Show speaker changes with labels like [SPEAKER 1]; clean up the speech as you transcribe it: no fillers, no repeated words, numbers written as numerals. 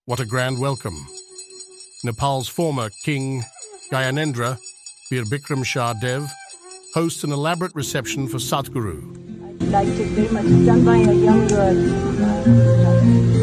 [SPEAKER 1] What a grand welcome. Nepal's former king, Gyanendra, Bikram Shah Dev, hosts an elaborate reception for Sadhguru.
[SPEAKER 2] I'd like it very much done by a young girl.